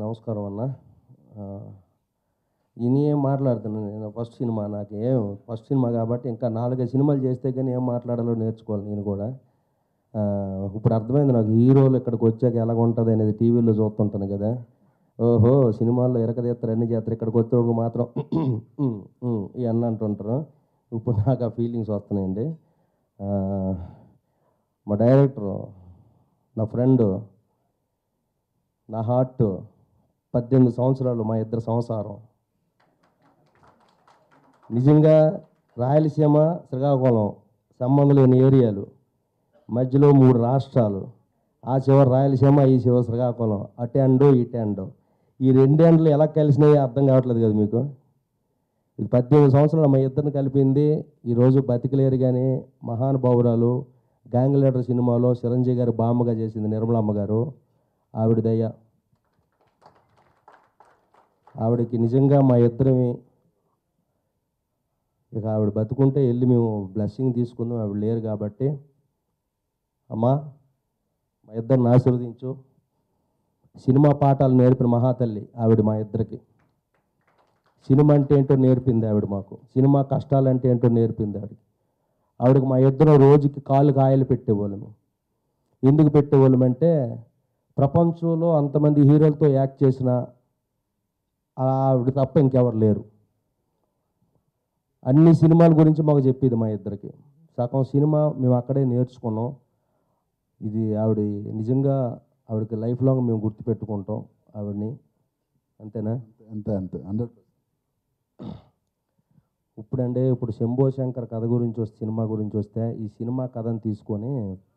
నమస్కారం అన్న. ఇని ఏం మాట్లాడుతున్నాను నేను. ఫస్ట్ సినిమా కాబట్టి ఇంకా 4 సినిమాలు చేస్తే కానీ ఏం మాట్లాడాలో నేర్చుకోవాలి నేను కూడా. ఇప్పుడు అర్థమైంది నాకు హీరోలు ఇక్కడికి వచ్చాక ఎలాగ ఉంటుంది అనేది. టీవీలో చూస్తుంటాను కదా, ఓహో సినిమాల్లో ఇరకదీస్తారు అన్ని చేస్తారు, ఇక్కడికి వచ్చేవాడికి మాత్రం ఈ అన్న అంటుంటారు. ఇప్పుడు నాకు ఆ ఫీలింగ్స్ వస్తున్నాయండి. మా డైరెక్టరు, నా ఫ్రెండు, నా హార్ట్, 18 సంవత్సరాలు మా ఇద్దరు సంసారం. నిజంగా రాయలసీమ శ్రీకాకుళం సంబంధం లేని ఏరియాలు, మధ్యలో 3 రాష్ట్రాలు, ఆ చివరి రాయలసీమ ఈ చివరి శ్రీకాకుళం, అటెండో ఇటెండో, ఈ 2 ఎండలు ఎలా కలిసినాయో అర్థం కావట్లేదు కదా మీకు. ఇది 18 సంవత్సరాలు మా ఇద్దరిని కలిపింది. ఈరోజు బతికలేరు కానీ మహానుభావురాలు గ్యాంగ్ లీడర్ సినిమాలో చిరంజీవి గారు బామ్మగా చేసింది నిర్మలమ్మ గారు. ఆవిడ దయ, ఆవిడకి నిజంగా మా ఇద్దరిని, ఇక ఆవిడ బతుకుంటే వెళ్ళి మేము బ్లెస్సింగ్ తీసుకుందాం. ఆవిడ లేరు కాబట్టి అమ్మా మా ఇద్దరిని ఆశీర్వదించు. సినిమా పాఠాలు నేర్పిన మహాతల్లి ఆవిడ మా ఇద్దరికి. సినిమా అంటే ఏంటో నేర్పింది ఆవిడ మాకు. సినిమా కష్టాలంటే ఏంటో నేర్పింది ఆవిడకి మా ఇద్దరు రోజుకి కాయలు పెట్టేవాళ్ళము. ఎందుకు పెట్టేవాళ్ళమంటే ప్రపంచంలో అంతమంది హీరోలతో యాక్ట్ చేసిన ఆవిడ తప్ప ఇంకెవరు లేరు. అన్ని సినిమాల గురించి మాకు చెప్పేది మా ఇద్దరికి. సగం సినిమా మేము అక్కడే నేర్చుకున్నాం. ఇది ఆవిడ నిజంగా ఆవిడకి లైఫ్ లాంగ్ మేము గుర్తుపెట్టుకుంటాం ఆవిడని. అంతేనా? అంతే 100%. ఇప్పుడు శంభో శంకర్ కథ గురించి వస్తే, సినిమా గురించి వస్తే, ఈ సినిమా కథను తీసుకొని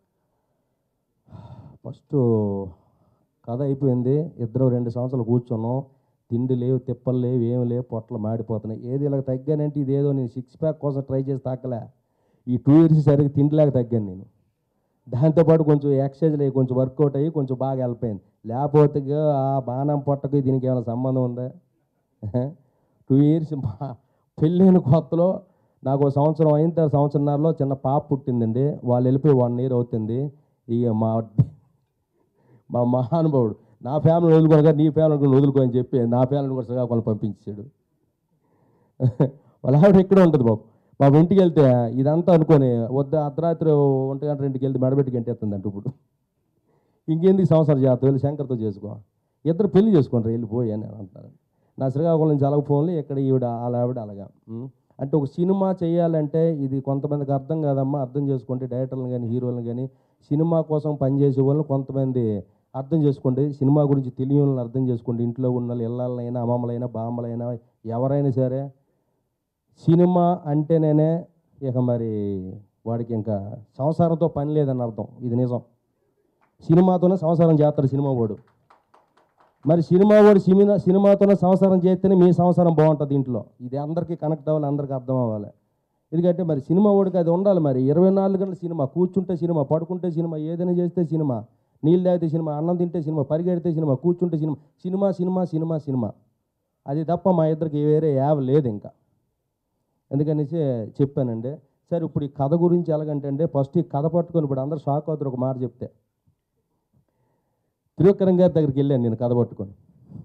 ఫస్ట్ కథ అయిపోయింది. ఇద్దరు 2 సంవత్సరాలు కూర్చున్నాం. తిండి లేవు, తిప్పలు లేవు, ఏమి లేవు, పొట్టలు మాడిపోతున్నాయి. ఏది ఇలా తగ్గానంటే ఇదేదో నేను 6 ప్యాక్ కోసం ట్రై చేసి తాకలే. ఈ 2 ఇయర్స్ సరిగ్గా తిండిలేక తగ్గాను నేను. దాంతోపాటు కొంచెం ఎక్సర్సైజ్ లేవు, కొంచెం వర్కౌట్ అయ్యి కొంచెం బాగా హెల్ప్ అయింది. లేకపోతే ఆ బాణం పొట్టకి దీనికి ఏమైనా సంబంధం ఉందా? 2 ఇయర్స్ పెళ్ళైన కొత్తలో నాకు 1 సంవత్సరం అయిన తర్వాత సంవత్సరంన్నరలో చిన్న పాప పుట్టిందండి. వాళ్ళు వెళ్ళిపోయి 1 ఇయర్ అవుతుంది. ఇక మా మహానుభావుడు నా ఫ్యామిలీని వదులుకోగా నీ ఫ్యామిలీని వదులుకో అని చెప్పి నా ఫ్యామిలీని కూడా శ్రీకాకుళం పంపించాడు. వాళ్ళ ఆవిడ ఇక్కడ ఉంటుంది బాబు ఇంటికి వెళ్తే ఇదంతా అనుకొని వద్ద అర్ధరాత్రి 1 గంట 2కి వెళ్తే మెడబెట్టి గంటేస్తుందంట. ఇప్పుడు ఇంకేంది సంవత్సరం చేస్తావు, వెళ్ళి శంకర్తో చేసుకో, ఇద్దరు పెళ్లి చేసుకుంటారు వెళ్ళిపోయి అని అంటారు. నా శ్రీకాకుళం నుంచి అలాగ ఫోన్లు, ఇక్కడ ఈవిడ ఆవిడ అలాగా. అంటే ఒక సినిమా చేయాలంటే ఇది కొంతమందికి అర్థం కాదమ్మా. అర్థం చేసుకుంటే డైరెక్టర్లను కానీ హీరోలను కానీ సినిమా కోసం పనిచేసే వాళ్ళని కొంతమంది అర్థం చేసుకోండి. సినిమా గురించి తెలియని వాళ్ళని అర్థం చేసుకోండి. ఇంట్లో ఉన్న వాళ్ళు, ఇళ్ళైనా, అమ్మమ్మలైనా, బామ్మలైనా, ఎవరైనా సరే సినిమా అంటేనే ఇక మరి వాడికి ఇంకా సంసారంతో పని లేదని అర్థం. ఇది నిజం. సినిమాతోనే సంసారం చేస్తాడు సినిమా వాడు. మరి సినిమా వాడు సినిమాతోనే సంసారం చేస్తేనే మీ సంసారం బాగుంటుంది ఇంట్లో. ఇది అందరికీ కనెక్ట్ అవ్వాలి, అందరికీ అర్థం అవ్వాలి. ఎందుకంటే మరి సినిమా వాడికి అది ఉండాలి. మరి 24 గంటల సినిమా, కూర్చుంటే సినిమా, పడుకుంటే సినిమా, ఏదైనా చేస్తే సినిమా, నీళ్ళు తాగితే సినిమా, అన్నం తింటే సినిమా, పరిగెడితే సినిమా, కూర్చుంటే cinema, cinema cinema cinema cinema. అది తప్ప మా ఇద్దరికి వేరే యావ లేదు ఇంకా. ఎందుకనేసి చెప్పానండి. సరే ఇప్పుడు ఈ కథ గురించి ఎలాగంటే ఫస్ట్ ఈ కథ పట్టుకొని ఇప్పుడు అందరూ షాక్ అవుతారు ఒక మాట చెప్తే. త్రివిక్రమ్ గారి దగ్గరికి వెళ్ళాను నేను కథ పట్టుకొని.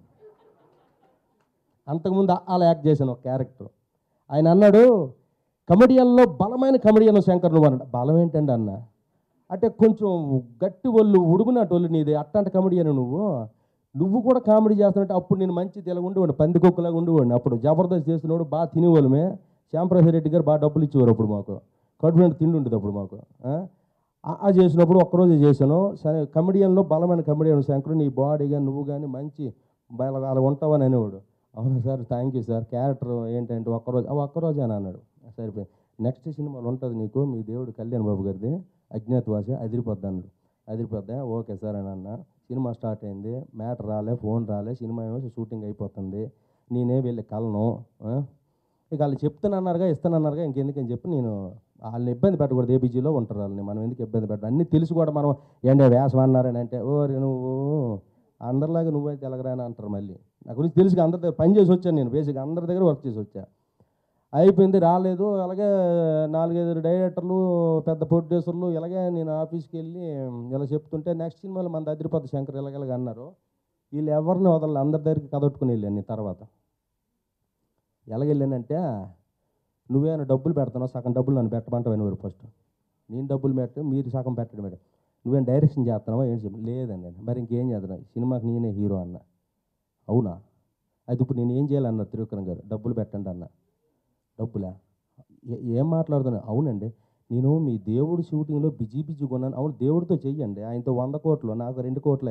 అంతకుముందు అలా యాక్ట్ చేశాను ఒక క్యారెక్టర్. ఆయన అన్నాడు, కమెడియన్లో బలమైన కమెడియన్ శంకర్ నువ్వు అన్నాడు. బలం ఏంటండి అన్న అంటే కొంచెం గట్టి ఒళ్ళు, ఉడుగునట్టు ఒళ్ళు నీది, అట్లాంటి కమెడియన్ నువ్వు కూడా కామెడీ చేస్తున్నట్టు. అప్పుడు నేను మంచి తెలగ ఉండేవాడిని, పందికొక్కులాగా ఉండేవాడిని. అప్పుడు జబర్దస్త్ చేస్తున్నాడు, బాగా తినేవాళ్ళమే. శ్యాంప్రసాద్ రెడ్డి గారు బాగా డబ్బులు ఇచ్చేవారు అప్పుడు మాకు. కడుపు తిండి ఉంటుంది అప్పుడు మాకు. ఆ చేసినప్పుడు ఒక్కరోజు చేశాను. సరే కమెడియన్లో బలమైన కమెడియన్ శంకర్, నీ బాడీ కానీ నువ్వు కానీ మంచి అలా ఉంటావని అనేవాడు. అవును sir, thank you sir. Character ఏంటంటే ఒక్కరోజు అని అన్నాడు. సరిపోయింది. నెక్స్ట్ సినిమాలో ఉంటుంది నీకు, మీ దేవుడు కళ్యాణ్ బాబు గారిది అజ్ఞాతవాసి, అదిరిపోద్ది అన్నాడు. అదిరిపోద్దా, ఓకే సార్ అని అన్న. సినిమా స్టార్ట్ అయింది. మ్యాటర్ రాలే, ఫోన్ రాలే, సినిమా ఏమో షూటింగ్ అయిపోతుంది. నేనే వెళ్ళి కలను. ఇక వాళ్ళు చెప్తానన్నారుగా, ఇస్తానన్నారుగా, ఇంకెందుకని చెప్పి నేను వాళ్ళని ఇబ్బంది పెట్టకూడదు. ఏబీజీలో ఉంటారు వాళ్ళని, మనం ఎందుకు ఇబ్బంది పెట్టాలి? అన్నీ తెలుసు కూడా మనం ఏంటో వేసం అన్నారని అంటే, ఓ నువ్వు అందరిలాగా నువ్వైతే ఎలాగరా అని అంటారు. మళ్ళీ నా గురించి తెలుసుగా, అందరి దగ్గర పని చేసి వచ్చాను నేను. బేసిక్గా అందరి దగ్గర వర్క్ చేసి వచ్చా. అయిపోయింది, రాలేదు. అలాగే 4-5 డైరెక్టర్లు, పెద్ద ప్రొడ్యూసర్లు, ఇలాగే నేను ఆఫీస్కి వెళ్ళి ఇలా చెప్తుంటే నెక్స్ట్ సినిమాలో మన అదిరిపోద్ది శంకర్ ఇలాగ అన్నారు. వీళ్ళు ఎవరిని వదలని అందరి దగ్గరికి కదొట్టుకుని వెళ్ళాను నేను. తర్వాత ఎలాగెళ్ళానంటే, నువ్వేమైనా డబ్బులు పెడతావు, సగం డబ్బులు నన్ను పెట్టమంటావు నువ్వు ఫస్ట్. నేను డబ్బులు పెట్టు, మీరు సగం పెట్టడం మేడం. నువ్వేం డైరెక్షన్ చేస్తున్నావా ఏంటి చెప్పి. లేదండి. మరి ఇంకేం చేస్తున్నావు? సినిమాకి నేనే హీరో అన్న. అవునా? అయితే ఇప్పుడు నేను ఏం చేయాలన్నారు త్రివిక్రమ్ గారు. డబ్బులు పెట్టండి అన్న. డబ్బులా? ఏం మాట్లాడుతున్నాను? అవునండి, నేను మీ దేవుడు షూటింగ్లో బిజీ కొన్నాను. అవును, దేవుడితో చెయ్యండి, ఆయనతో 100 కోట్లు, నాకు 2 కోట్లే.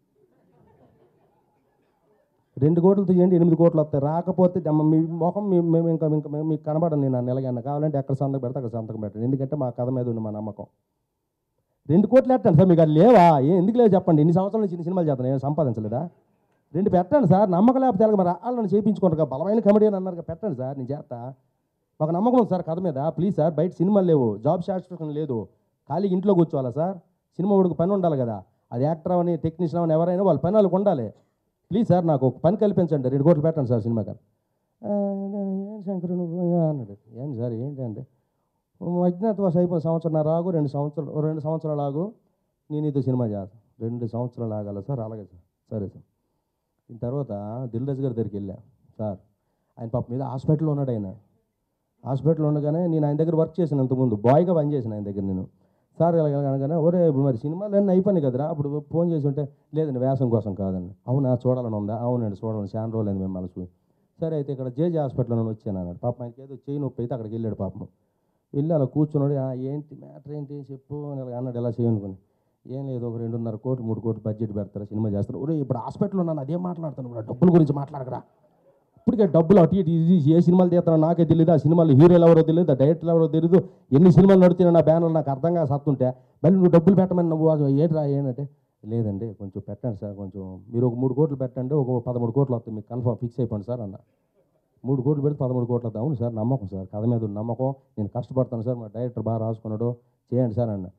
2 కోట్లతో చేయండి, 8 కోట్లు వస్తాయి. రాకపోతే మీ మొహం మేము ఇంకా ఇంకా మీకు కనబడండి. నేను ఆ నెలగన్నా కావాలంటే ఎక్కడ సంతకం పెడితే అక్కడ సంతకం పెట్టండి. ఎందుకంటే మా కథ మీద ఉంది మా నమ్మకం. 2 కోట్లు పెట్టండి సార్. మీకు అది లేవా? ఎందుకు లేవు చెప్పండి. ఇన్ని సంవత్సరాల నుంచి ఇన్ని సినిమాలు చేస్తాను, నేను సంపాదించలేదా? 2 పెట్టండి సార్. నమ్మకం లేకపోతే మరి వాళ్ళని చేయించుకుంటారు. బలమైన కమెడియన్ అన్నారు, పెట్టండి సార్, నేను చేస్తా. మాకు నమ్మకం ఉంది సార్ కథ మీద. ప్లీజ్ సార్, బయట సినిమాలు లేవు, జాబ్ సాటిస్ఫాక్షన్ లేదు, ఖాళీగా ఇంట్లో కూర్చోవాలా సార్? సినిమా వాడికి పని ఉండాలి కదా. అది యాక్టర్ అవని టెక్నీషియన్ అవని ఎవరైనా వాళ్ళ పని వాళ్ళకి ఉండాలి. ప్లీజ్ సార్, నాకు ఒక పని కల్పించండి, 2 కోట్లు పెట్టండి సార్ సినిమాకి. ఏం శంకర్ నువ్వు అన్నాడు. ఏంటి సార్ ఏంటంటే, అజ్ఞాతవాస అయిపోయిన సంవత్సరం ఆగు, 2 సంవత్సరాలు ఆగు, నేను ఇది సినిమా చేస్తాను. 2 సంవత్సరాలు ఆగాల సార్? అలాగే సార్. సరే సార్. దీని తర్వాత దిల్ రాజు గారి దగ్గరికి వెళ్ళా. సార్, ఆయన పాప మీద హాస్పిటల్లో ఉన్నాడు. ఆయన హాస్పిటల్లో ఉండగానే నేను ఆయన దగ్గర వర్క్ చేశాను, ఇంతకుముందు బాయ్గా పనిచేసిన ఆయన దగ్గర నేను. సార్ అనగానే, ఒరే ఇప్పుడు మరి సినిమాలు అన్నీ అయిపోయినాయి కదరా, అప్పుడు ఫోన్ చేసి ఉంటే, లేదండి వ్యాసం కోసం కాదండి. అవునా, చూడాలని ఉందా? అవునండి చూడాలని, చాలా రోజులైంది మేము మనసు. సరే అయితే ఇక్కడ జేజే హాస్పిటల్లో నేను వచ్చాను అన్నాడు. పాపం ఆయనకి ఏదో చేయి నొప్పి అయితే అక్కడికి వెళ్ళాడు. పాపం వెళ్ళి అలా కూర్చున్నాడు. ఏంటి మ్యాటర్ ఏంటి చెప్పు అని అన్నాడు. ఎలా చేయనుకుని, ఏం లేదు, ఒక 2.5 కోట్లు 3 కోట్లు బడ్జెట్ పెడతారా, సినిమా చేస్తారు. ఒరే ఇప్పుడు హాస్పిటల్లో ఉన్నాను, అదేం మాట్లాడుతాను, డబ్బుల గురించి మాట్లాడకరా. ఇప్పటికే డబ్బులు అటు ఇటు ఇది ఏ సినిమాలు తీస్తానో నాకే తెలియదు, ఆ సినిమాలు హీరోలు ఎవరో తెలియదు, ఆ డైరెక్టర్లు ఎవరో తెలియదు, ఎన్ని సినిమాలు నడుతున్నాయి నా బ్యానర్లు నాకు అర్థంగా సత్తుంటే, మళ్ళీ నువ్వు డబ్బులు పెట్టమని నువ్వు ఏంట్రా ఏంటంటే, లేదండి కొంచెం పెట్టండి సార్, కొంచెం మీరు ఒక 3 కోట్లు పెట్టండి, ఒక 13 కోట్లు వస్తాయి, మీకు కన్ఫర్మ్ ఫిక్స్ అయిపోండి సార్ అన్న. 3 కోట్లు పెడితే 13 కోట్లు వద్దాం. అవును సార్, నమ్మకం సార్, కథ మీద నమ్మకం, నేను కష్టపడతాను సార్, మా డైరెక్టర్ బాగా రాసుకున్నాడు, చేయండి సార్ అన్న.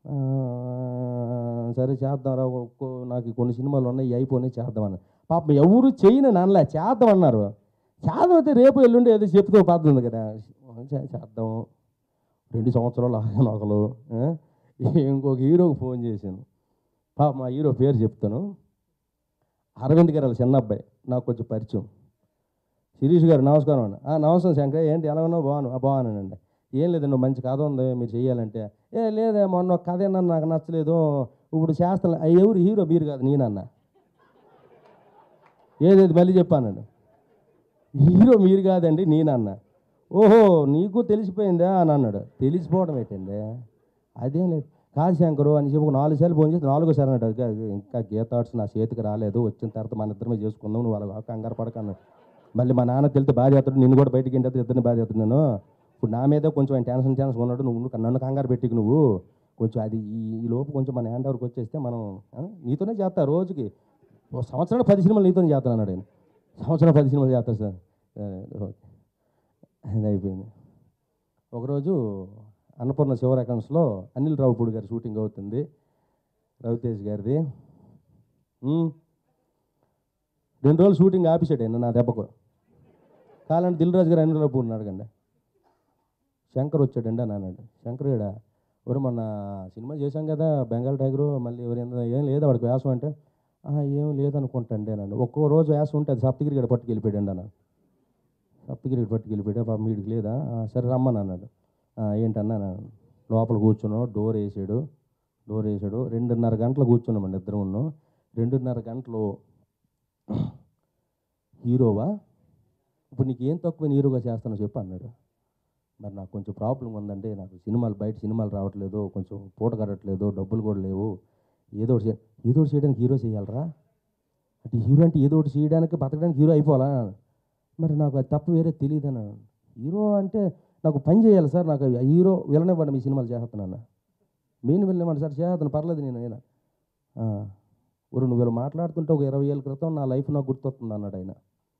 సరే చేద్దాం, నాకు కొన్ని సినిమాలు ఉన్నాయి, అయిపోయినాయి, చేద్దామని. పాపం ఎవరు చేయను అనలే, చేద్దామన్నారు. చేద్దాం అయితే రేపు ఎల్లుండి ఏదో చెప్తూ పడుతుంది కదా, చేద్దాం. 2 సంవత్సరాలు ఆగాను ఒకరు. ఇంకొక హీరోకి ఫోన్ చేశాను. పాపం మా హీరో పేరు చెప్తాను, అరవింద్ గారు వాళ్ళ చిన్న అబ్బాయి, నాకు కొంచెం పరిచయం. శిరీష్ గారు నమస్కారం అండి. నమస్కారం శంకర్, ఏంటి ఎలా ఉన్నావు? బాగున్నానండి. ఏం లేదండి, నువ్వు మంచి కథ ఉంది మీరు చెయ్యాలంటే. లేదే మొన్న ఒక కథ ఏమన్నా నాకు నచ్చలేదు, ఇప్పుడు చేస్తాను. ఎవరు హీరో? మీరు కాదు, నేనన్నా. ఏదేది మళ్ళీ చెప్పానండి. హీరో మీరు కాదండి, నేనన్నా. ఓహో నీకు తెలిసిపోయిందా అని అన్నాడు. తెలిసిపోవడం ఏంటండి, అదేం లేదు. కాదు శంకరు అని చెప్పి ఒక 4 సార్లు ఫోన్ చేసి 4సారి అన్నాడు. ఇంకా గీతాట్స్ నా చేతికి రాలేదు, వచ్చిన తర్వాత మన ఇద్దరమే చేసుకుందాం, నువ్వు వాళ్ళ కంగారు పడకన్నాడు. మళ్ళీ మా నాన్న తెలితే బాధ చేస్తాడు, నిన్ను కూడా బయటికి ఏంటి ఇద్దరిని బాధ చేస్తాడు. నేను ఇప్పుడు నా మీద కొంచెం ఆయన టెన్షన్ ఉన్నాడు, నువ్వు నన్ను కంగారు పెట్టికి నువ్వు కొంచెం అది ఈ లోపు కొంచెం మన హ్యాండ్ ఓవర్కి వచ్చేస్తే మనం నీతోనే చేస్తా, రోజుకి సంవత్సరానికి 10 సినిమాలు నీతోనే చేస్తాను అన్నాడు ఆయన. సంవత్సరం 10 సినిమాలు చేస్తాను సార్. ఓకే, అది అయిపోయింది. ఒకరోజు అన్నపూర్ణ శివరేఖన్స్లో అనిల్ రావుపూడి గారి షూటింగ్ అవుతుంది, రవితేజ్ గారిది. 2 రోజులు షూటింగ్ ఆపేసాడు ఆయన నా దెబ్బకు. కావాలంటే దిల్ రాజు గారు అనిల్ రావుపూడిని అడగండి. శంకర్ వచ్చాడండి అని అన్నాడు. శంకర్ గడ ఎవరు మొన్న సినిమా చేశాం కదా బెంగాల్ టైగరు, మళ్ళీ ఎవరైనా ఏం లేదు వాడికి వ్యాసం అంటే, ఏం లేదనుకుంటాండి అన్నాడు. ఒక్కో రోజు వ్యాసం ఉంటే అది సప్తగిరి గడ పట్టుకెళ్ళిపోయాడు అన్నాడు. సప్తగిరి పట్టుకెళ్ళిపోయాడు, పాప వీడికి లేదా? సరే రమ్మని అన్నాడు. ఏంటన్నా లోపల కూర్చున్నాడు, డోర్ వేసాడు. 2.5 గంటలు కూర్చున్నామండి ఇద్దరు ఉన్నాం. 2.5 గంటలు హీరోవా, ఇప్పుడు నీకు ఏం తక్కువ హీరోగా చేస్తానో చెప్పు అన్నాడు. మరి నాకు కొంచెం ప్రాబ్లం ఉందండి, నాకు బయట సినిమాలు రావట్లేదు, కొంచెం పూట కట్టట్లేదు, డబ్బులు కూడా లేవు, ఏదో ఒకటి చేయడానికి హీరో చేయాలరా అంటే. హీరో అంటే ఏదో ఒకటి చేయడానికి బతకడానికి హీరో అయిపోవాలా? మరి నాకు అది తప్ప వేరే తెలియదు అన్న. హీరో అంటే నాకు పని చేయాలి సార్, నాకు హీరో వెళ్ళనివ్వండి, మీ సినిమాలు చేస్తున్నాను. మెయిన్ వెళ్ళనివ్వండి సార్, చేస్తాను పర్లేదు నేను అయినా. నువ్వు ఇలా మాట్లాడుతుంటే ఒక 20 ఏళ్ళ క్రితం నా లైఫ్ నాకు గుర్తొస్తుంది అన్నాడు ఆయన.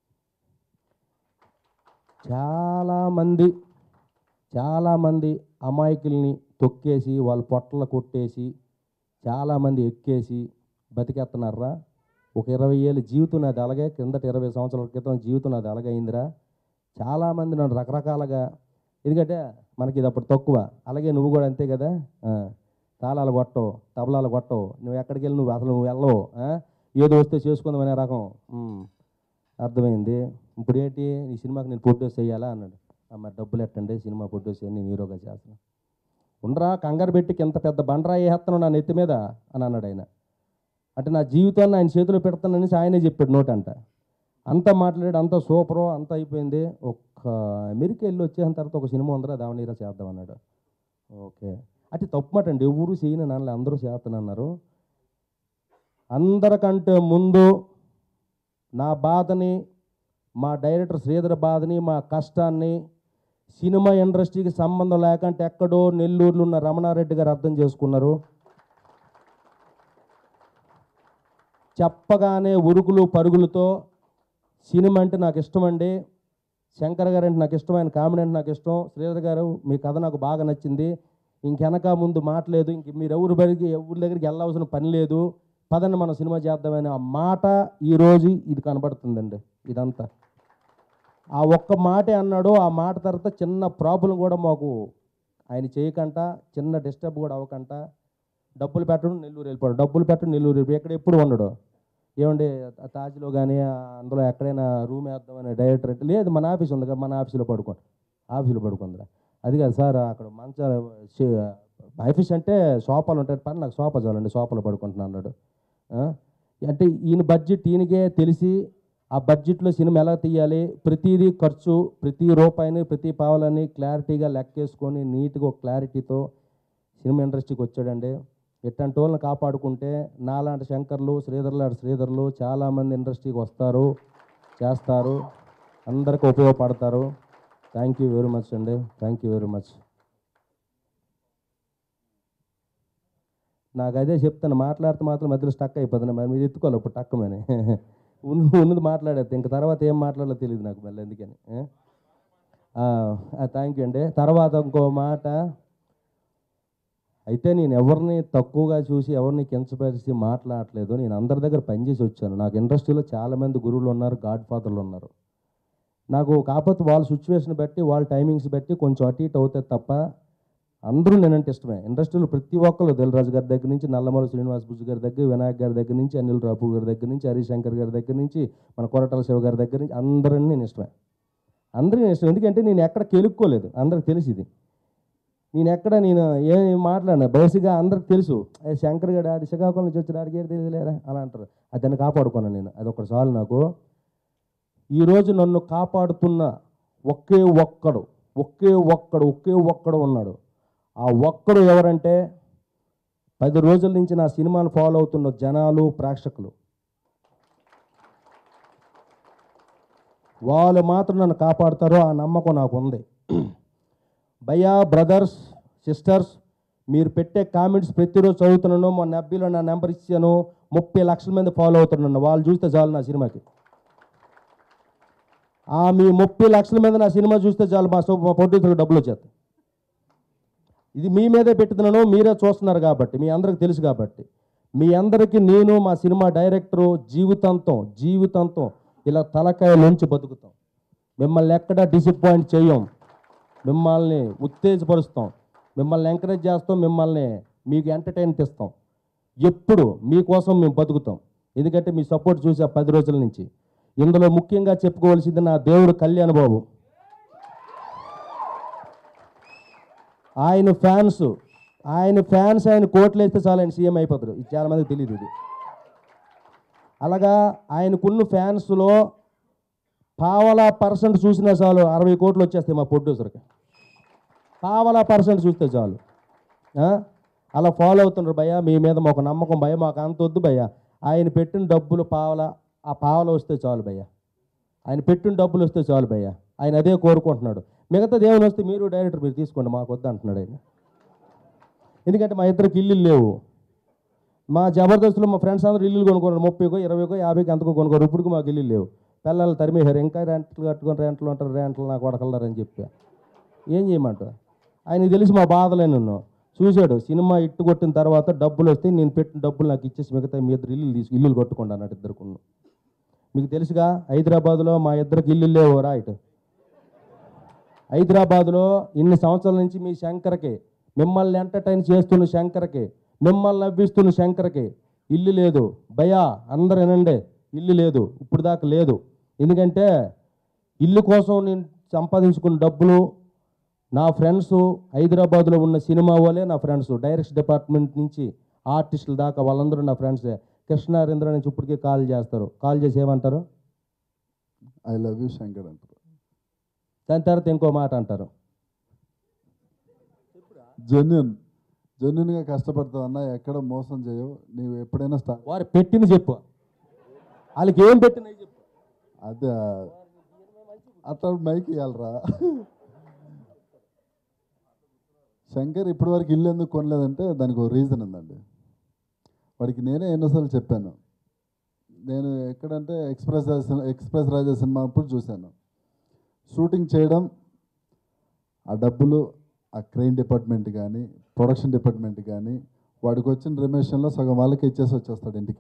చాలామంది అమాయకుల్ని తొక్కేసి వాళ్ళ పొట్టల కొట్టేసి చాలామంది ఎక్కేసి బతికేస్తున్నారా. ఒక 20 ఏళ్ళ జీవితం నాది అలాగే, కిందట 20 సంవత్సరాల క్రితం జీవితం నాది అలాగే అయిందిరా. చాలామంది నన్ను రకరకాలుగా, ఎందుకంటే మనకి ఇది అప్పుడు తక్కువ, అలాగే నువ్వు కూడా అంతే కదా, తాళాలు కొట్టవు, తబలాలు కొట్టవు, నువ్వు ఎక్కడికి వెళ్ళి నువ్వు వెళ్ళవు, ఏదో వస్తే చేసుకుందామనే రకం. అర్థమైంది. ఇప్పుడు ఏంటి ఈ సినిమాకి నేను ప్రొడ్యూస్ చేయాలా అన్నాడు. మరి డబ్బులు ఎట్టండి సినిమా ప్రొడ్యూస్ చేయండి, నేను హీరోగా చేస్తాను. ఉండరా కంగారు పెట్టి ఎంత పెద్ద బండరాయి వేస్తాను నా నెత్తి మీద అని అన్నాడు ఆయన. అంటే నా జీవితాన్ని ఆయన చేతిలో పెడతానని ఆయనే చెప్పాడు నోటంట. అంతా మాట్లాడాడు, అంతా సూపరు, అంతా అయిపోయింది. ఒక్క అమెరికా వెళ్ళి వచ్చేసిన తర్వాత ఒక సినిమా ఉందరా దావనీరా చేద్దాం అన్నాడు. ఓకే అంటే తప్పు మాట అండి, ఎవరు చేయని నాన్నలే అందరూ చేస్తానన్నారు. అందరికంటే ముందు నా బాధని, మా డైరెక్టర్ శ్రీధర్ బాధని, మా కష్టాన్ని సినిమా ఇండస్ట్రీకి సంబంధం లేకంటే ఎక్కడో నెల్లూరులో ఉన్న రమణారెడ్డి గారు అర్థం చేసుకున్నారు. చెప్పగానే ఉరుకులు పరుగులతో సినిమా అంటే నాకు ఇష్టమండి, శంకర్ గారు అంటే నాకు ఇష్టం, ఆయన కామెడీ అంటే నాకు ఇష్టం, శ్రీధర్ గారు మీ కథ నాకు బాగా నచ్చింది, ఇంకెనక ముందు మాట్లేదు, ఇంక మీరు ఎవరి దగ్గరికి వెళ్ళవలసిన పని లేదు, పదండి మనం సినిమా చేద్దామని ఆ మాట ఈరోజు ఇది కనబడుతుందండి. ఇదంతా ఆ ఒక్క మాటే అన్నాడు. ఆ మాట తర్వాత చిన్న ప్రాబ్లం కూడా మాకు ఆయన చేయకంట, చిన్న డిస్టర్బ్ కూడా అవ్వకంట, డబ్బులు పెట్టడం నెల్లూరు వెళ్ళిపోవడం, డబ్బులు పెట్టడం నెల్లూరు వెళ్ళిపోయి ఎక్కడ ఎప్పుడు ఉండడు. ఏమండి తాజ్లో కానీ అందులో ఎక్కడైనా రూమ్ వేద్దామని డైరెక్టర్ అంటే లేదు మన ఆఫీస్ ఉంది కదా, మన ఆఫీసులో పడుకుందిరా. అది కాదు సార్ అక్కడ మంచి ఆఫీస్ అంటే సోఫాలు ఉంటాయి, పని నాకు సోఫా చాలండి, సోఫాలో పడుకుంటున్నాను అన్నాడు. అంటే ఈయన బడ్జెట్ ఈయనకే తెలిసి ఆ బడ్జెట్లో సినిమా ఎలా తీయాలి, ప్రతిదీ ఖర్చు, ప్రతి రూపాయిని ప్రతి పావలని క్లారిటీగా లెక్కేసుకొని నీట్గా ఒక క్లారిటీతో సినిమా ఇండస్ట్రీకి వచ్చాడండి. ఇట్లాంటి వాళ్ళని కాపాడుకుంటే నాలాంటి శంకర్లు, శ్రీధర్లు చాలామంది ఇండస్ట్రీకి వస్తారు, చేస్తారు, అందరికీ ఉపయోగపడతారు. థ్యాంక్ యూ వెరీ మచ్ అండి, థ్యాంక్ యూ వెరీ మచ్. నాకు అదే చెప్తాను, మాట్లాడితే మాత్రం మధ్యలో స్టక్ అయిపోతుంది, మరి మీరు ఎత్తుకోవాలి ఇప్పుడు టక్కమని ఉన్నది మాట్లాడేది, ఇంక తర్వాత ఏం మాట్లాడాలో తెలియదు నాకు మళ్ళీ, ఎందుకని. థ్యాంక్ యూ అండి. తర్వాత ఇంకో మాట, అయితే నేను ఎవరిని తక్కువగా చూసి ఎవరిని కించపరిచి మాట్లాడలేదు, నేను అందరి దగ్గర పనిచేసి వచ్చాను. నాకు ఇండస్ట్రీలో చాలామంది గురువులు ఉన్నారు, గాడ్ ఫాదర్లు ఉన్నారు. నాకు కాకపోతే వాళ్ళ సిచ్యువేషన్ బట్టి, వాళ్ళ టైమింగ్స్ బట్టి కొంచెం అటు ఇటు అవుతుంది తప్ప అందరూ నేనంటే ఇష్టమే. ఇండస్ట్రీలో ప్రతి ఒక్కరు, దిల్రాజు గారి దగ్గర నుంచి, నల్లమల శ్రీనివాస్ బుజ్జు గారి దగ్గర, వినాయక్ గారి దగ్గర నుంచి, అనిల్ రాపూర్ గారి దగ్గర నుంచి, హరిశంకర్ గారి దగ్గర నుంచి, మన కొరటాల శివ గారి దగ్గర నుంచి అందరినీ నేను ఇష్టమే, అందరికీ ఇష్టం. ఎందుకంటే నేను ఎక్కడ కెలుక్కోలేదు, అందరికి తెలిసి ఇది. నేను ఏం మాట్లాడినా బేసిక్గా అందరికి తెలుసు, శంకర్ గారు ఆడి శ్రీకాకుళం నుంచి వచ్చాడు, ఆడికి ఏడు తెలియలేరా అలా అంటారు. అది దాన్ని కాపాడుకున్నాను నేను, అది ఒకటి చాలు నాకు. ఈరోజు నన్ను కాపాడుతున్న ఒకే ఒక్కడు ఉన్నాడు. ఆ ఒక్కడు ఎవరంటే 10 రోజుల నుంచి నా సినిమాలు ఫాలో అవుతున్న జనాలు, ప్రేక్షకులు. వాళ్ళు మాత్రం నన్ను కాపాడుతారో ఆ నమ్మకం నాకు ఉంది. భయ్యా, బ్రదర్స్, సిస్టర్స్, మీరు పెట్టే కామెంట్స్ ప్రతిరోజు చదువుతున్నాను. మొన్న FBలో నా నెంబర్ ఇచ్చాను, 30 లక్షల మంది ఫాలో అవుతున్నాను. వాళ్ళు చూస్తే చాలు నా సినిమాకి. మీ 30 లక్షల మంది నా సినిమా చూస్తే చాలు, మా ప్రొడ్యూసర్కి డబ్బులు వచ్చేస్తాయి. ఇది మీ మీదే పెట్టుతున్నాను, మీరే చూస్తున్నారు కాబట్టి, మీ అందరికి తెలుసు కాబట్టి. మీ అందరికీ నేను, మా సినిమా డైరెక్టరు జీవితాంతం ఇలా తలకాయ నుంచి బతుకుతాం. మిమ్మల్ని ఎక్కడా డిసప్పాయింట్ చేయం, మిమ్మల్ని ఉత్తేజపరుస్తాం, మిమ్మల్ని ఎంకరేజ్ చేస్తాం, మీకు ఎంటర్టైన్మెంట్ ఇస్తాం. ఎప్పుడు మీకోసం మేము బతుకుతాం. ఎందుకంటే మీ సపోర్ట్ చూసి ఆ 10 రోజుల నుంచి. ఇందులో ముఖ్యంగా చెప్పుకోవాల్సింది నా దేవుడు కళ్యాణ్ బాబు. ఆయన ఫ్యాన్స్ ఆయన కోట్లు వేస్తే చాలు ఆయన సీఎం అయిపోతారు. ఇది చాలామందికి తెలియదు. ఇది అలాగా ఆయనకున్న ఫ్యాన్స్లో 0.5% చూసినా చాలు 60 కోట్లు వచ్చేస్తాయి మా ప్రొడ్యూసర్కి. 0.5% చూస్తే చాలు. అలా ఫాలో అవుతున్నారు భయ్యా. మీ మీద మాకు నమ్మకం భయ్యా, మాకు అంత వద్దు భయ్యా. ఆయన పెట్టిన డబ్బులు పావలా వస్తే చాలు భయ్యా. ఆయన పెట్టిన డబ్బులు వస్తే చాలు భయ్యా. ఆయన అదే కోరుకుంటున్నాడు. మిగతా దేవుని వస్తే మీరు డైరెక్టర్ మీరు తీసుకోండి, మాకు వద్దు అంటున్నాడు ఆయన. ఎందుకంటే మా ఇద్దరికి ఇల్లు లేవు. మా జబర్దస్త్లో మా ఫ్రెండ్స్ అందరూ ఇల్లు కొనుక్కున్నారు, 30కో 20కో 50కి అంతకో కొనుక్కోరు. ఇప్పటికి మాకు ఇల్లు లేవు. పిల్లలు తరిమేశారు, ఇంకా రెంట్లు కట్టుకొని రెంట్లు ఉంటారు, రెంట్లు నాకు కొడకలరని చెప్పి. ఏం చేయమంటారు? ఆయనకి తెలిసి మా బాధలే. నన్ను చూశాడు. సినిమా ఇట్టు కొట్టిన తర్వాత డబ్బులు వస్తే నేను పెట్టిన డబ్బులు నాకు ఇచ్చేసి మిగతా మీ ఇద్దరు ఇల్లులు కట్టుకోండి అన్నట్టు ఇద్దరుకున్నాను. మీకు తెలుసుగా, హైదరాబాద్లో మా ఇద్దరికి ఇల్లు లేవు రైట్. హైదరాబాద్లో ఇన్ని సంవత్సరాల నుంచి మీ శంకర్కి, మిమ్మల్ని ఎంటర్టైన్ చేస్తున్న శంకర్కి, మిమ్మల్ని నవ్విస్తున్న శంకర్కి ఇల్లు లేదు భయ్యా, అందరు వినండి, ఇల్లు లేదు ఇప్పుడు దాకా లేదు. ఎందుకంటే ఇల్లు కోసం నేను సంపాదించుకున్న డబ్బులు నా ఫ్రెండ్స్ హైదరాబాద్లో ఉన్న సినిమా వాళ్ళే నా ఫ్రెండ్స్, డైరెక్షన్ డిపార్ట్మెంట్ నుంచి ఆర్టిస్టుల దాకా వాళ్ళందరూ నా ఫ్రెండ్సే. కృష్ణారేంద్ర నుంచి ఇప్పటికే కాల్ చేస్తారు, కాల్ చేసి ఏమంటారు, ఐ లవ్ యూ శంకర్ అంటారు. దాని తర్వాత ఇంకో మాట అంటారు, జెన్యున్గా కష్టపడతావు అన్న, ఎక్కడ మోసం చేయవు, నీవు ఎప్పుడైనా వారు పెట్టింది చెప్పు, వాళ్ళకి ఏం పెట్టినాయి చెప్పు. అదే అట్లా మైక్ ఇవ్వాలరా. శంకర్ ఇప్పటి వరకు ఇల్లు ఎందుకు కొనలేదంటే దానికి ఒక రీజన్ ఉందండి. వాడికి నేనే ఎన్నోసార్లు చెప్పాను. నేను ఎక్కడంటే ఎక్స్ప్రెస్ రాజా సినిమా అప్పుడు చూశాను. షూటింగ్ చేయడం, ఆ డబ్బులు ఆ క్రెయిన్ డిపార్ట్మెంట్ కానీ ప్రొడక్షన్ డిపార్ట్మెంట్ కానీ వాడికి వచ్చిన రిమేషన్లో సగం వాళ్ళకి ఇచ్చేసి వచ్చేస్తాడు ఇంటికి.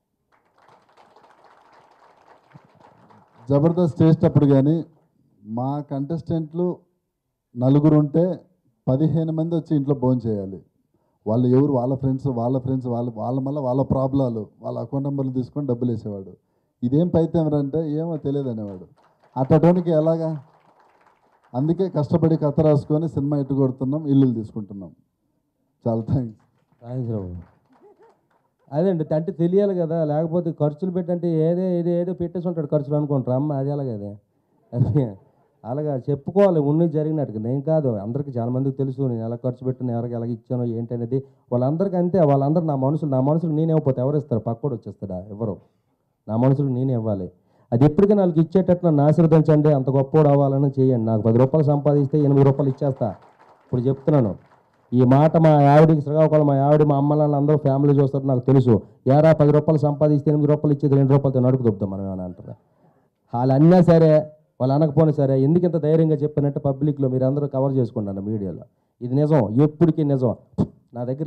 జబర్దస్త్ చేసేటప్పుడు కానీ మా కంటెస్టెంట్లు 4 ఉంటే 15 మంది వచ్చి ఇంట్లో భోజనం చేయాలి. వాళ్ళు ఎవరు, వాళ్ళ ఫ్రెండ్స్ వాళ్ళ మళ్ళీ వాళ్ళ ప్రాబ్లాలు, వాళ్ళ అకౌంట్ నెంబర్లు తీసుకొని డబ్బులు వేసేవాడు. ఇదేం పైతేమరంటే ఏమో తెలియదు అనేవాడు. అట్టడానికి ఎలాగా? అందుకే కష్టపడి కథ రాసుకొని సినిమా ఇటు కొడుతున్నాం, ఇల్లులు తీసుకుంటున్నాం. చాలా థ్యాంక్స్. అదేండి అంటే తెలియాలి కదా, లేకపోతే ఖర్చులు పెట్టంటే ఏదో పెట్టేసి ఉంటాడు ఖర్చులు అనుకుంటారు. అమ్మ అది అలాగదే, అదే అలాగా చెప్పుకోవాలి ఉన్నది జరిగినట్టుగా. నేను కాదు, అందరికీ చాలామందికి తెలుసు నేను ఎలా ఖర్చు పెట్టాను, ఎవరికి ఎలా ఇచ్చానో ఏంటనేది. వాళ్ళందరికీ అంతే, వాళ్ళందరూ నా మనుషులు నేనే ఇవ్వకపోతే ఎవరు ఇస్తారు? పక్కోడు వచ్చేస్తాడా? ఎవరు? నా మనుషులకు నేనే ఇవ్వాలి. అది ఎప్పటికీ నాకు ఇచ్చేటట్టు నన్ను ఆశీర్వదించండి, అంత గొప్పోడు అవ్వాలని చేయండి. నాకు 10 రూపాయలు సంపాదిస్తే 8 రూపాయలు ఇచ్చేస్తా. ఇప్పుడు చెప్తున్నాను ఈ మాట. మా ఆవిడికి శ్రీకాకుళం, మా ఆవిడ మా అమ్మ నాన్న అందరూ ఫ్యామిలీ చూస్తారు, నాకు తెలుసు. ఏరా 10 రూపాయలు సంపాదిస్తే 8 రూపాయలు ఇచ్చేది 2 రూపాయలతో నడుకు దొబ్బుతాం మనం ఏమైనా అంటారా? వాళ్ళు అన్నా సరే, వాళ్ళు అనకపోయినా సరే, ఎందుకు ఇంత ధైర్యంగా చెప్పినట్టు పబ్లిక్లో మీరు అందరూ కవర్ చేసుకుంటాను మీడియాలో. ఇది నిజం, ఎప్పటికీ నిజం. నా దగ్గర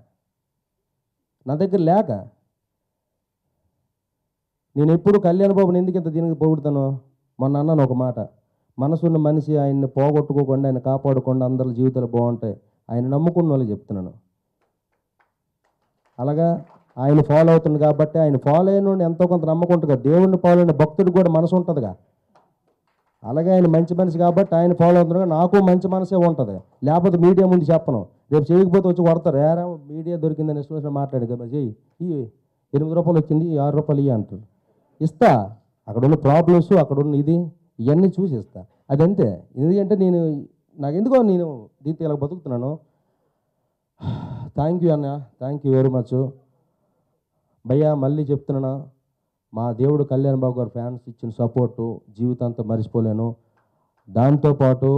లేక నేను ఎప్పుడు కళ్యాణ్ బాబుని ఎందుకు ఇంత దీనికి పొగుడుతాను? మొన్న అన్నాను ఒక మాట, మనసున్న మనిషి ఆయన్ని పోగొట్టుకోకుండా, ఆయన కాపాడుకుండా అందరి జీవితాలు బాగుంటాయి. ఆయన నమ్ముకున్న వాళ్ళు చెప్తున్నాను. అలాగా ఆయన ఫాలో అవుతుంది కాబట్టి, ఆయన ఫాలో అయిన ఎంతో కొంత నమ్మకం ఉంటుంది కదా. దేవుడిని ఫాలో అయిన భక్తుడికి కూడా మనసు ఉంటుందిగా. అలాగే ఆయన మంచి మనిషి కాబట్టి ఆయన ఫాలో అవుతున్నాడు. నాకు మంచి మనసే ఉంటుంది, లేకపోతే మీడియా ముందు చెప్పను. రేపు చేయకపోతే వచ్చి కొడతారు, ఏరా మీడియా దొరికిందని ఇష్టం మాట్లాడు కదా, చెయ్యి ఈ 8 రూపాయలు వచ్చింది 6 రూపాయలు ఇవి అంటారు. ఇస్తా, అక్కడ ఉన్న ప్రాబ్లమ్స్, అక్కడ ఉన్న ఇది ఇవన్నీ చూసి ఇస్తా. అదంతే. ఎందుకంటే నాకు ఎందుకో నేను దీంతో ఇలా బతుకుతున్నాను. థ్యాంక్ యూ అన్న, థ్యాంక్ యూ వెరీ మచ్ భయ్యా. మళ్ళీ చెప్తున్నాను, మా దేవుడు కళ్యాణ్ బాబు గారు ఫ్యాన్స్ ఇచ్చిన సపోర్టు జీవితాంతం మర్చిపోలేను. దాంతోపాటు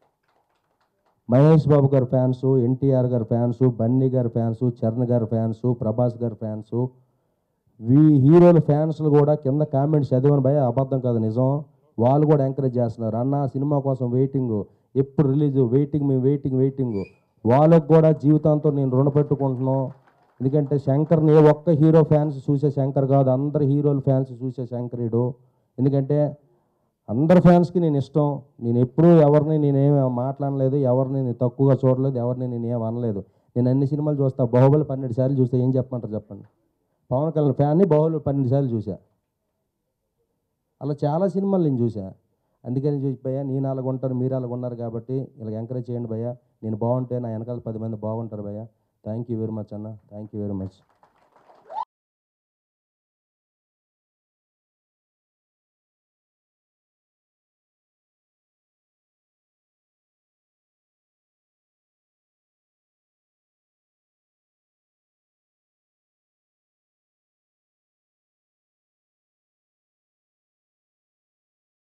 మహేష్ బాబు గారి ఫ్యాన్సు, ఎన్టీఆర్ గారి ఫ్యాన్సు, బన్నీ గారి ఫ్యాన్సు, చరణ్ గారి ఫ్యాన్సు, ప్రభాస్ గారి ఫ్యాన్సు, హీరోల ఫ్యాన్స్లు కూడా కింద కామెంట్స్ చదివాను భయ, అబద్ధం కాదు నిజం. వాళ్ళు కూడా ఎంకరేజ్ చేస్తున్నారు, అన్న సినిమా కోసం వెయిటింగ్, ఎప్పుడు రిలీజు వెయిటింగ్, మేము వెయిటింగ్. వాళ్ళకు కూడా జీవితాంతం నేను రుణపెట్టుకుంటున్నాను. ఎందుకంటే శంకర్ని ఏ ఒక్క హీరో ఫ్యాన్స్ చూసే శంకర్ కాదు, అందరు హీరోల ఫ్యాన్స్ చూసే శంకరుడు. ఎందుకంటే అందరు ఫ్యాన్స్కి నేను ఇష్టం. నేను ఎప్పుడూ ఎవరిని నేనేమి మాట్లాడలేదు, ఎవరిని నేను తక్కువగా చూడలేదు, ఎవరిని నేనేం అనలేదు. నేను అన్ని సినిమాలు చూస్తా. బాహుబలి 12 సార్లు చూస్తే ఏం చెప్పమంటారు చెప్పండి? పవన్ కళ్యాణ్ ఫ్యాన్ని బాహుబలి 12 సార్లు చూసా. అలా చాలా సినిమాలు నేను చూసా. అందుకని చూసి భయ్యా, నేను అలాగ ఉంటాను, మీరు అలాగ ఉన్నారు కాబట్టి ఇలా ఎంకరేజ్ చేయండి భయ్యా. నేను బాగుంటే నా వెనకాల 10 మంది బాగుంటారు భయ్యా. థ్యాంక్ యూ వెరీ మచ్ అన్న, థ్యాంక్ యూ వెరీ మచ్.